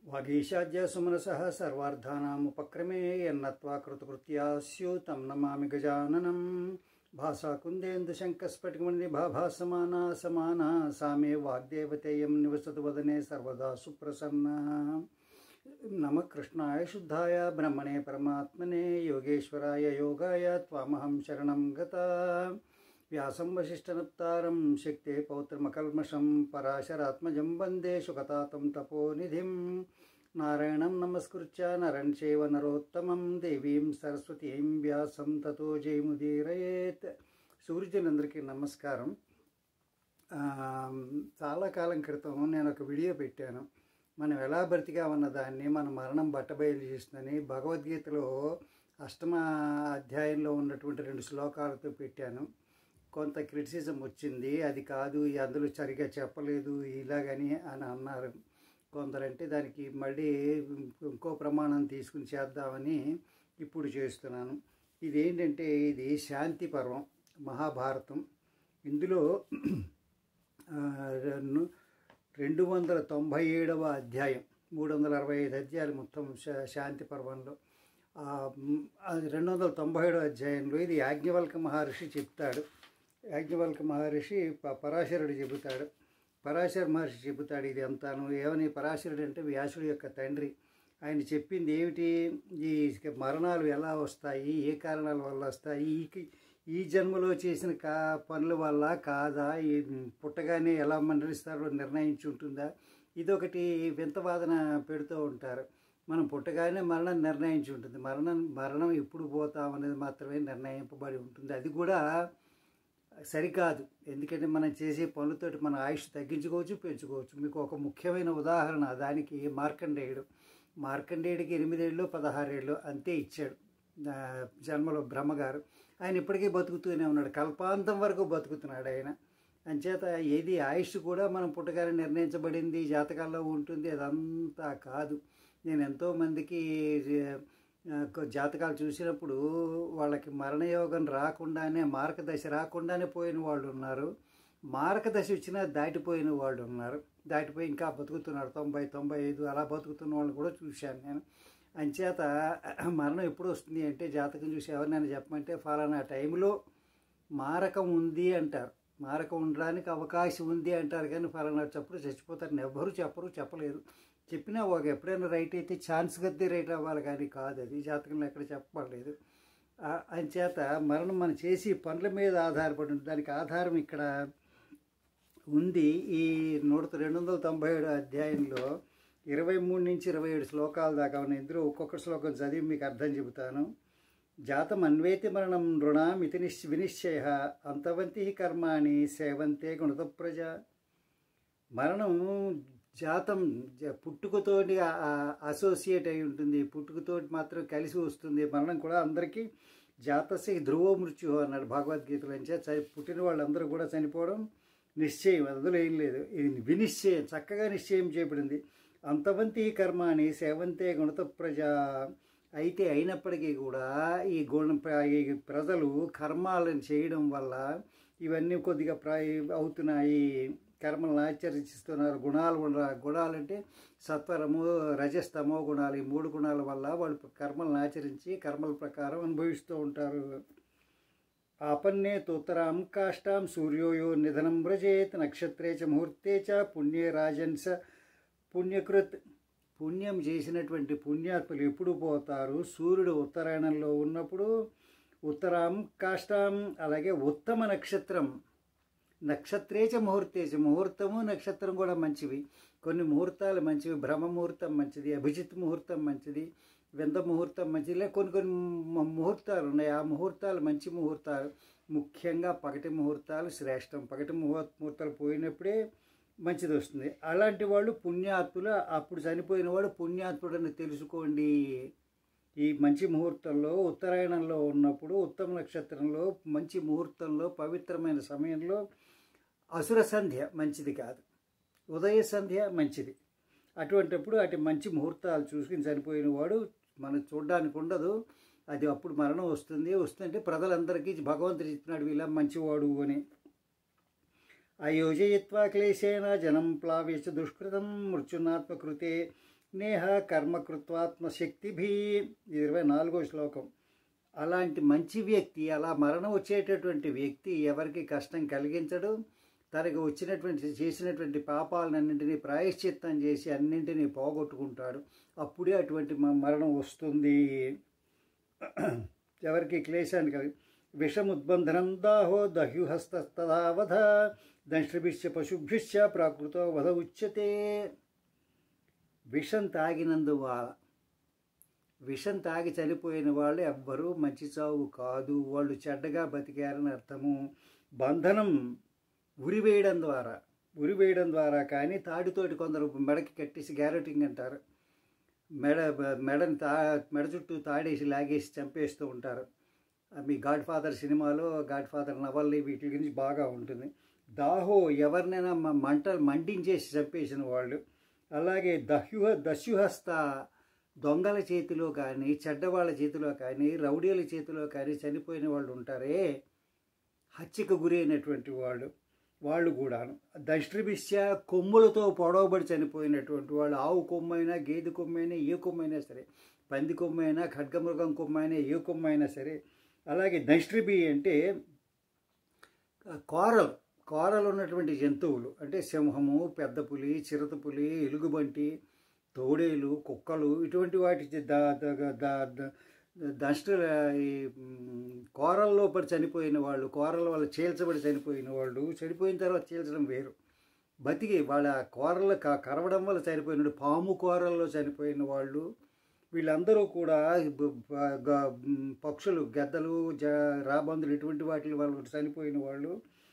वागीशाद्य सुमनसः सर्वार्थानामुपक्रमे यन्नत्वा कृतकृत्या स्युः तं नमामि गजाननं भासाकुन्देन्दुशङ्खस्फटिकमणिभाभासमाना समाना सा मे वाग्देवतेयं निवसतु वदने सर्वदा सुप्रसन्ना। नमः कृष्णाय शुद्धाय ब्रह्मणे परमात्मने योगेश्वराय योगाय त्वामहं शरणं गता। व्यासं वसिष्ठनप्तारं शक्ते पौत्रमकल्मषं पराशरात्मजं वन्दे शुकतातं तपोनिधिं नारायणं नमस्कृत्य नरं चैव नरोत्तमं देवीं सरस्वतीं व्यासं ततो जयमुदीरयेत्। సూర్యులందరికీ నమస్కారం. చాలా కాలం క్రితం నేను ఒక వీడియో పెట్టాను. మనం ఎలా బ్రతికామన్న దాన్ని మన మరణం బట్టబయలు చేస్తుందని భగవద్గీతలో 8వ అధ్యాయంలో ఉన్నటువంటి 2 శ్లోకాలతో పెట్టాను. కొంత క్రిటిసిజం వచ్చింది, అది కాదు అందులో సరిగా చెప్పలేదు ఇలాగని అని అన్నారు. కొందరంటే దానికి మళ్ళీ ఇంకో ప్రమాణం తీసుకుని చేద్దామని ఇప్పుడు చేస్తున్నాను. ఇదేంటంటే ఇది శాంతి పర్వం, మహాభారతం. ఇందులో 297వ అధ్యాయం, 365 అధ్యాయాలు మొత్తం శాంతి పర్వంలో. 297వ అధ్యాయంలో ఇది యాజ్ఞవల్క మహర్షి చెప్తాడు. యాజ్ఞవల్క మహర్షి పరాశరుడు చెబుతాడు. పరాశర మహర్షి చెబుతాడు ఇది అంతాను. ఏమని? పరాశరుడు అంటే వ్యాసుడి యొక్క తండ్రి. ఆయన చెప్పింది ఏమిటి? ఈ మరణాలు ఎలా వస్తాయి, ఏ కారణాల వల్ల వస్తాయి, ఈ జన్మలో చేసిన పనుల వల్ల కాదా, ఈ పుట్టగానే ఎలా మరణిస్తారో నిర్ణయించి ఉంటుందా, ఇదొకటి వింత వాదన పెడుతూ ఉంటారు. మనం పుట్టగానే మరణం నిర్ణయించి ఉంటుంది. మరణం ఎప్పుడు పోతామనేది మాత్రమే నిర్ణయింపబడి ఉంటుంది. అది కూడా సరికాదు. ఎందుకంటే మనం చేసే పనులతోటి మన ఆయుష్ తగ్గించుకోవచ్చు, పెంచుకోవచ్చు. మీకు ఒక ముఖ్యమైన ఉదాహరణ దానికి మార్కండేయుడికి 8 ఏళ్ళు 16 ఏళ్ళు అంతే ఇచ్చాడు జన్మలో బ్రహ్మగారు. ఆయన ఇప్పటికీ బతుకుతూనే ఉన్నాడు, కల్పాంతం వరకు బతుకుతున్నాడు ఆయన. అంచేత ఏది ఆయుష్ కూడా మనం పుట్టగానే నిర్ణయించబడింది, జాతకాల్లో ఉంటుంది, అదంతా కాదు. నేను ఎంతోమందికి జాతకాలు చూసినప్పుడు వాళ్ళకి మరణయోగం రాకుండానే, మార్గదశ రాకుండానే పోయిన వాళ్ళు ఉన్నారు, మార్గదశ వచ్చినా దాటిపోయిన వాళ్ళు ఉన్నారు. దాటిపోయి ఇంకా బతుకుతున్నారు, 90, 95 అలా బతుకుతున్న వాళ్ళని కూడా చూశాను నేను. అంచేత మరణం ఎప్పుడు వస్తుంది అంటే జాతకం చూసి ఎవరినైనా చెప్పమంటే ఫలానా టైంలో మారకం ఉంది అంటారు, మారకం ఉండడానికి అవకాశం ఉంది అంటారు. కానీ ఫలానా చప్పుడు చచ్చిపోతారని ఎవ్వరూ చెప్పలేరు. చెప్పినా ఎప్పుడైనా రైట్ అయితే ఛాన్స్ గద్దె రైట్ అవ్వాలి, కానీ కాదు, అది జాతకంలో ఎక్కడ చెప్పలేదు. అంచేత మరణం మనం చేసి పనుల మీద ఆధారపడి ఉంటుంది. దానికి ఆధారం ఇక్కడ ఉంది. ఈ 297 అధ్యాయంలో 23 నుంచి 27 శ్లోకాల దాకా ఉన్నాయి. ఇందులో ఒక్కొక్క శ్లోకం చదివి మీకు అర్థం చెబుతాను. జాతం అన్వేతి మరణం నృణాం ఇతి వినిశ్చయ అంతవంతి కర్మాణి సేవంతే గుణత ప్రజ. మరణం జాతం పుట్టుకతోటి అసోసియేట్ అయి ఉంటుంది, పుట్టుకతోటి మాత్రం కలిసి వస్తుంది. మరణం కూడా అందరికీ జాతస్య ధ్రువో మృత్యు అన్నాడు భగవద్గీతలో. పుట్టిన వాళ్ళందరూ కూడా చనిపోవడం నిశ్చయం, అందులో ఏం లేదు. ఇది వినిశ్చయం, చక్కగా నిశ్చయం చేయబడింది. అంతవంతి కర్మాణి సేవంతే గుణత ప్రజ. అయితే అయినప్పటికీ కూడా ఈ ప్రజలు కర్మాలను చేయడం వల్ల ఇవన్నీ కొద్దిగా అవుతున్నాయి, కర్మలను ఆచరిస్తున్నారు. గుణాలంటే సత్వరము, రజస్తమో గుణాలు, ఈ 3 గుణాల వల్ల వాళ్ళు కర్మలను ఆచరించి కర్మల ప్రకారం అనుభవిస్తూ ఉంటారు. ఆపన్నే తోత్తరాం కాష్టాం సూర్యోయో నిధనం వ్రజేత్ నక్షత్రే చ ముహూర్తే చ పుణ్యే రాజన్స్ పుణ్యకృత్. పుణ్యం చేసినటువంటి పుణ్యాత్ములు ఎప్పుడు పోతారు? సూర్యుడు ఉత్తరాయణంలో ఉన్నప్పుడు. ఉత్తరాం కాష్టాం, అలాగే ఉత్తమ నక్షత్రం, నక్షత్రేచ ముహూర్తేచ, ముహూర్తము నక్షత్రం కూడా మంచివి. కొన్ని ముహూర్తాలు మంచివి, బ్రహ్మ ముహూర్తం మంచిది, అభిజిత్ ముహూర్తం మంచిది, వింద ముహూర్తం మంచిది. ఇలా కొన్ని ముహూర్తాలు ఉన్నాయి. ఆ ముహూర్తాలు మంచి ముహూర్తాలు. ముఖ్యంగా పగటి ముహూర్తాలు శ్రేష్టం. పగటి ముహూర్తాలు పోయినప్పుడే మంచిది వస్తుంది. అలాంటి వాళ్ళు పుణ్యాత్ములు. అప్పుడు చనిపోయిన వాడు పుణ్యాత్ముడని తెలుసుకోండి. ఈ మంచి ముహూర్తంలో ఉత్తరాయణంలో ఉన్నప్పుడు, ఉత్తమ నక్షత్రంలో, మంచి ముహూర్తంలో, పవిత్రమైన సమయంలో అసుర సంధ్య మంచిది కాదు, ఉదయ సంధ్య మంచిది. అటువంటిప్పుడు మంచి ముహూర్తాలు చూసుకుని చనిపోయిన వాడు మనం చూడడానికి ఉండదు. అది అప్పుడు మరణం వస్తుందంటే ప్రజలందరికీ భగవంతుడు చెప్తున్నాడు వీళ్ళ మంచివాడు అని. అయోజయిత్వా క్లేశేన జనం ప్లావేచ దుష్కృతం మృత్యునాత్మకృతే నేహ కర్మకృత్వాత్మశక్తిభి 24వ శ్లోకం. అలాంటి మంచి వ్యక్తి, అలా మరణం వచ్చేటటువంటి వ్యక్తి ఎవరికి కష్టం కలిగించడు. తనకు చేసినటువంటి పాపాలన్నింటినీ ప్రాయశ్చిత్తం చేసి అన్నింటినీ పోగొట్టుకుంటాడు. అప్పుడే అటువంటి మరణం వస్తుంది. ఎవరికి క్లేశాన్ని కలిగి విషముద్బంధనం దాహో దహ్యుహస్తస్తదావధ దంష్ట్రిభిశ్చ పశుభ్యుశ్చ ప్రాకృతో వధ ఉచ్యతే. విషం తాగినందువల్ల, విషం తాగి చనిపోయిన వాళ్ళు ఎవ్వరూ మంచి చావు కాదు, వాళ్ళు చెడ్డగా బతికారని అర్థము. బంధనం ఉరివేయడం ద్వారా కానీ తాడితోటి కొందరు మెడకి కట్టేసి గ్యారెటింగ్ అంటారు, మెడ చుట్టూ తాడేసి లాగేసి చంపేస్తూ ఉంటారు. మీ గాడ్ ఫాదర్ సినిమాలో, గాడ్ ఫాదర్ నవల్ని వీటి గురించి బాగా ఉంటుంది. దాహో ఎవరినైనా మండించేసి చంపేసిన వాళ్ళు. అలాగే దస్యుహస్త దొంగల చేతిలో కానీ, చెడ్డవాళ్ళ చేతిలో కానీ, రౌడీల చేతిలో కానీ చనిపోయిన వాళ్ళు ఉంటారే, హత్యకు గురైనటువంటి వాళ్ళు కూడాను. దంష్ట్రిభిశ్చ కొమ్ములతో పొడవబడి చనిపోయినటువంటి వాళ్ళు. ఆవు కొమ్మైనా, గేదె కొమ్మైనా, ఏ కొమ్మైనా సరే, పంది కొమ్మైనా, ఖడ్గమృగం కొమ్మైనా, ఏ కొమ్మైనా సరే. అలాగే దంష్ట్రిభి అంటే కోరలు ఉన్నటువంటి జంతువులు, అంటే సింహము, పెద్ద పులి, చిరుతపులి, ఎలుగుబంటి, తోడేలు, కుక్కలు, ఇటువంటి వాటి ఈ కోరల్లో పడి చనిపోయిన వాళ్ళు, కోరల వల్ల చీల్చబడి చనిపోయిన వాళ్ళు. చనిపోయిన తర్వాత చీల్చడం వేరు, బతికి వాళ్ళ కోరలు కరవడం వల్ల చనిపోయిన, పాము కోరల్లో చనిపోయిన వాళ్ళు. వీళ్ళందరూ కూడా పక్షులు, గద్దలు, రాబందులు, ఇటువంటి వాటి వల్ల చనిపోయిన వాళ్ళు.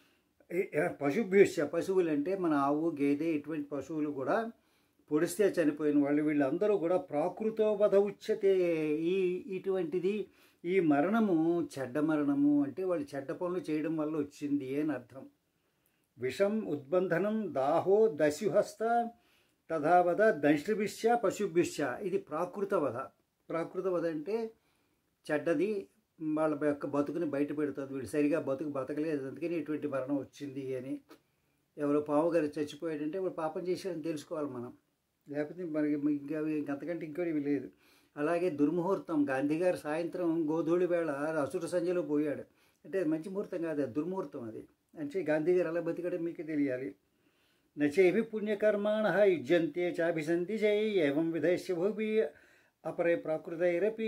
పశువులు అంటే మన ఆవు, గేదె, ఇటువంటి పశువులు కూడా పొడిస్తే చనిపోయిన వాళ్ళు. వీళ్ళందరూ కూడా ప్రాకృతో వధ ఉచ్యతే. ఇటువంటిది ఈ మరణము చెడ్డ మరణము, అంటే వాళ్ళు చెడ్డ పనులు చేయడం వల్ల వచ్చింది అని అర్థం. విషం ఉద్బంధనం దాహో దస్యుహస్త తథావధ దంష్ట్రిభిశ్చ పశుభ్యుశ్చ. ఇది ప్రాకృత వధ అంటే చెడ్డది, వాళ్ళ యొక్క బతుకుని బయట పెడుతుంది. వీళ్ళు సరిగా బతకలేదు, అందుకని ఇటువంటి మరణం వచ్చింది అని. ఎవరో పాము గారు చచ్చిపోయాడంటే వాడు పాపం చేశాడని తెలుసుకోవాలి మనం, లేకపోతే మనకి ఇంకంతకంటే ఇంకోటి లేదు. అలాగే దుర్ముహూర్తం. గాంధీ గారు సాయంత్రం గోధూళి వేళ అసుర సంధ్యలో పోయాడు అంటే అది మంచి ముహూర్తం కాదు, అది దుర్ముహూర్తం. అది అంటే గాంధీ గారు అలా బతికడం మీకే తెలియాలి. నచేభి పుణ్యకర్మాణ యుజ్యంతే చాభిసంతి చై ఏవం విధైశ్య భూభి అపరే ప్రాకృతైరపి.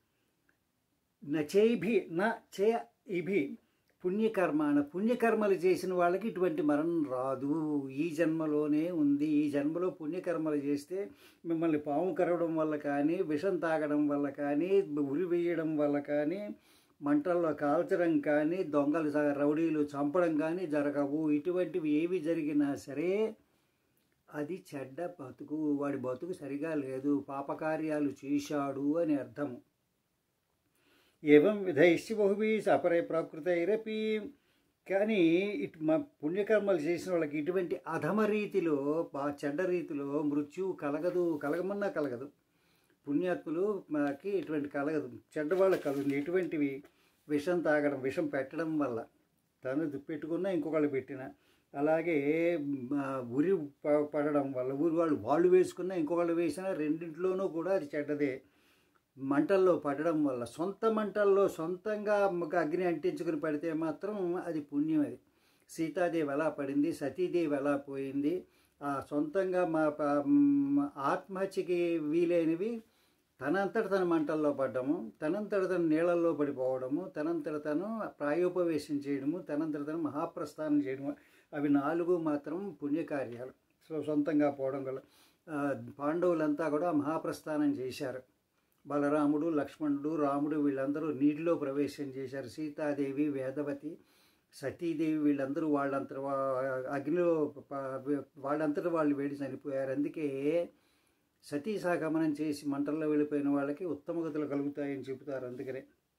నచేభి చే ఇభి పుణ్యకర్మలు చేసిన వాళ్ళకి ఇటువంటి మరణం రాదు, ఈ జన్మలోనే ఉంది. ఈ జన్మలో పుణ్యకర్మలు చేస్తే మిమ్మల్ని పాము కరవడం వల్ల కానీ, విషం తాగడం వల్ల కానీ, ఉరి వేయడం వల్ల కానీ, మంటల్లో కాల్చడం కానీ, దొంగలు రౌడీలు చంపడం కానీ జరగవు. ఇటువంటివి ఏవి జరిగినా సరే అది చెడ్డ బతుకు, వాడి బతుకు సరిగా లేదు, పాపకార్యాలు చేశాడు అని అర్థము. ఏవం విధైశ్య బహుభి అపరే ప్రాకృతైరపి. కానీ పుణ్యకర్మలు చేసిన వాళ్ళకి ఇటువంటి అధమ రీతిలో, చెడ్డ రీతిలో మృత్యువు కలగమన్నా కలగదు. పుణ్యాత్ములకి ఇటువంటి కలగదు, చెడ్డవాళ్ళకి కలుగుతుంది. ఇటువంటివి విషం తాగడం, విషం పెట్టడం వల్ల, తను పెట్టుకున్నా ఇంకొకళ్ళు పెట్టిన, అలాగే ఉరి పడడం వల్ల, వాళ్ళు వేసుకున్నా ఇంకొకళ్ళు వేసినా రెండింటిలోనూ కూడా అది చెడ్డదే. మంటల్లో పడడం వల్ల, సొంత మంటల్లో సొంతంగా అగ్ని అంటించుకుని పడితే మాత్రం అది పుణ్యం. అది సీతాదేవి ఎలా పడింది, సతీదేవి ఎలా పోయింది. సొంతంగా ఆత్మహత్యకి వీలైనవి తనంతట తన మంటల్లో పడ్డము, తనంతట తన నీళ్ళల్లో పడిపోవడము, తనంతట తను ప్రాయోపవేశం చేయడము, తనంతట తను మహాప్రస్థానం చేయడము, అవి 4 మాత్రం పుణ్యకార్యాలు. సొంతంగా పోవడం వల్ల పాండవులంతా కూడా మహాప్రస్థానం చేశారు. బలరాముడు, లక్ష్మణుడు, రాముడు వీళ్ళందరూ నీటిలో ప్రవేశం చేశారు. సీతాదేవి, వేదవతి, సతీదేవి వీళ్ళందరూ అగ్నిలో వాళ్ళంతటా వాళ్ళు వేడి చనిపోయారు. అందుకే సతీ సాగమనం చేసి మంటల్లో వెళ్ళిపోయిన వాళ్ళకి ఉత్తమ గతులు కలుగుతాయని చెబుతారు. అందుకనే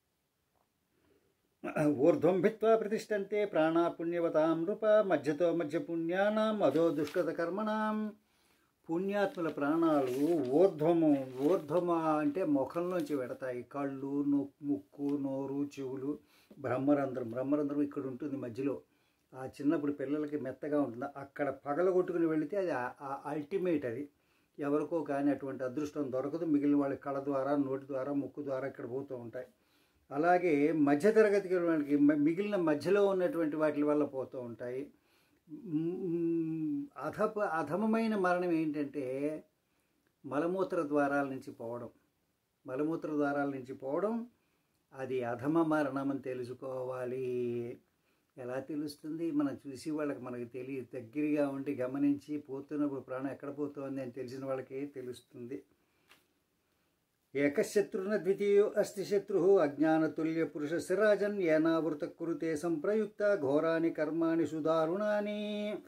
ఊర్ధ్వం భిత్వా ప్రతిష్టంతే ప్రాణా పుణ్యవతాం నృప మధ్యతో మధ్య పుణ్యానాం అధో దుష్కృత కర్మణాం. పుణ్యాత్ముల ప్రాణాలు ఊర్ధ్వమ అంటే ముఖంలోంచి పెడతాయి. కళ్ళు, ముక్కు, నోరు, చెవులు, బ్రహ్మరంధ్రం ఇక్కడ ఉంటుంది మధ్యలో. చిన్నప్పుడు పిల్లలకి మెత్తగా ఉంటుంది, అక్కడ పగలగొట్టుకుని వెళితే అది అల్టిమేట్. అది ఎవరికో కానీ అటువంటి అదృష్టం దొరకదు. మిగిలిన వాళ్ళ కళ్ళ ద్వారా, నోటి ద్వారా, ముక్కు ద్వారా ఇక్కడ పోతూ ఉంటాయి. అలాగే మధ్యతరగతికి వాళ్ళకి మిగిలిన మధ్యలో ఉన్నటువంటి వాటి వల్ల పోతూ ఉంటాయి. అధమమైన మరణం ఏంటంటే మలమూత్ర ద్వారాల నుంచి పోవడం. మలమూత్ర ద్వారాల నుంచి పోవడం అది అధమ మరణం అని తెలుసుకోవాలి. ఎలా తెలుస్తుంది? మనం చూసి వాళ్ళకి మనకు తెలియదు. దగ్గరగా ఉండి గమనించి పోతున్నప్పుడు ప్రాణం ఎక్కడ పోతుంది అని తెలిసిన వాళ్ళకే తెలుస్తుంది. ఏకశత్రున ద్వితీయో అస్తి శత్రు అజ్ఞానతుల్య పురుషస్య రాజన్ ఏనావృత కురుతే సంప్రయుక్త ఘోరాని కర్మాణి సుదారుణాని.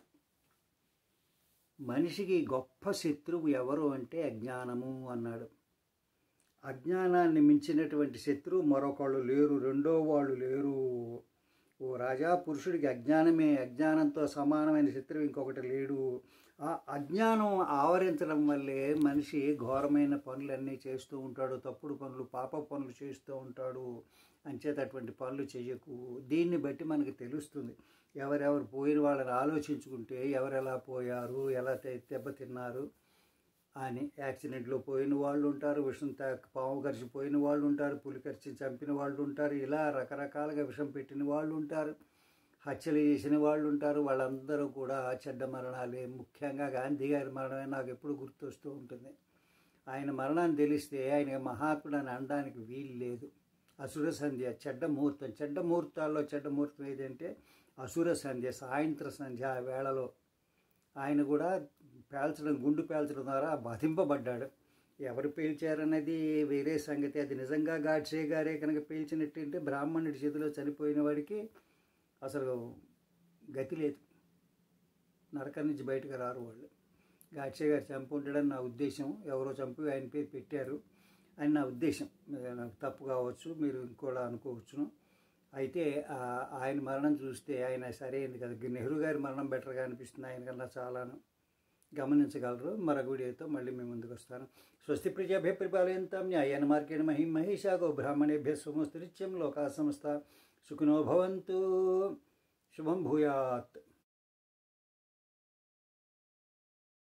మనిషికి గొప్ప శత్రువు ఎవరు అంటే అజ్ఞానము అన్నాడు. అజ్ఞానాన్ని మించినటువంటి శత్రువు మరొకళ్ళు లేరు, రెండో వాళ్ళు లేరు. ఓ రాజా, పురుషుడికి అజ్ఞానమే, అజ్ఞానంతో సమానమైన శత్రువు ఇంకొకటి లేడు. ఆ అజ్ఞానం ఆవరించడం వల్లే మనిషి ఘోరమైన పనులన్నీ చేస్తూ ఉంటాడు, తప్పుడు పనులు, పాప పనులు చేస్తూ ఉంటాడు. అంచేత అటువంటి పనులు చేయకు. దీన్ని బట్టి మనకు తెలుస్తుంది. ఎవరెవరు పోయిన వాళ్ళని ఆలోచించుకుంటే ఎవరెలా పోయారు, ఎలా దెబ్బతిన్నారు అని. యాక్సిడెంట్లో పోయిన వాళ్ళు ఉంటారు, విషం పాము కరిచి పోయిన వాళ్ళు ఉంటారు, పులి కరిచి చంపిన వాళ్ళు ఉంటారు, ఇలా రకరకాలుగా విషం పెట్టిన వాళ్ళు ఉంటారు, హత్యలు చేసిన వాళ్ళు ఉంటారు. వాళ్ళందరూ కూడా చెడ్డ మరణాలే. ముఖ్యంగా గాంధీ గారి మరణమే నాకు ఎప్పుడు గుర్తొస్తూ ఉంటుంది. ఆయన మరణాన్ని తెలిస్తే ఆయన మహాత్ముడు అని అనడానికి వీలు లేదు. అసుర సంధ్య, చెడ్డ ముహూర్తం. చెడ్డ ముహూర్తాల్లో చెడ్డ ముహూర్తం ఏదంటే అసుర సంధ్య, సాయంత్ర సంధ్య. ఆ వేళలో ఆయన కూడా గుండు పేల్చడం ద్వారా బాధింపబడ్డాడు. ఎవరు పేల్చారన్నది వేరే సంగతి. అది నిజంగా గాడ్సే గారే కనుక పేల్చినట్టుంటే బ్రాహ్మణుడి చేతిలో చనిపోయిన వాడికి అసలు గతి లేదు, నరకం నుంచి బయటకు రారు వాళ్ళు. గాడ్సే గారు చంపి ఉంటాడని నా ఉద్దేశం. ఎవరో చంపి ఆయన పేరు పెట్టారు అని నా ఉద్దేశం. నాకు తప్పు కావచ్చు, మీరు ఇంకోలా అనుకోవచ్చును. అయితే ఆయన మరణం చూస్తే ఆయన సరైనది కదా. నెహ్రూ గారి మరణం బెటర్గా అనిపిస్తుంది ఆయన కన్నా చాలాను. గమనించగలరు. మరొక వీడియోతో మళ్ళీ మేము ముందుకు వస్తాను. స్వస్తి ప్రజాభ్య పరిపాలయంతాం న్యాయేన మార్గేణ మహిం మహిషాగో బ్రాహ్మణేభ్య స్వమస్తు నిత్యం. లోకా సమస్త సుఖినో భవంతు. శుభం భూయాత్.